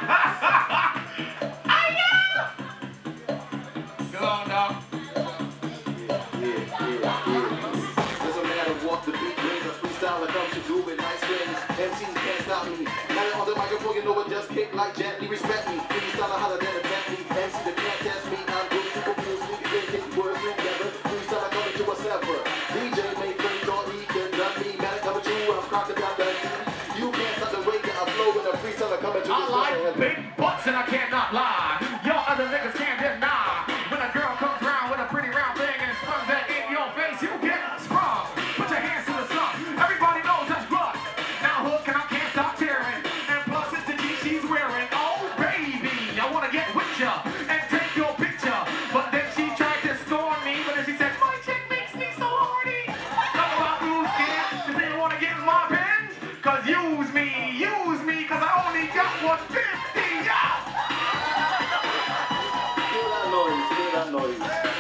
Go on, dog. Doesn't matter what the beat brings, a freestyler comes to do it. Nice things, MCs can't stop me. Now on the microphone, you know it just kick like gently. Respect me, freestyler hotter than a Bentley. MC that can't test me, I'm good, super cool, sneaky, they kick words together. Freestyler coming to a sever. DJ made friends or he can done me. Man, coming to you, I'm crocodile Dundee. You can't stop the way that I flow when a freestyler coming to I this like big butts and I cannot lie. Y'all other niggas can't deny. When a girl comes around with a pretty round thing and sprung that in your face, you get sprung. Put your hands to the sun. Everybody knows that's blood. Now hook and I can't stop tearing. And plus it's the G she's wearing. Oh baby, I wanna get with ya and take your picture. But then she tried to scorn me. But then she said, my chick makes me so horny. Talk about who's scared. Cause they wanna get in my bins. Cause use me, cause I only got 150. Yeah! Feel that noise, feel that noise.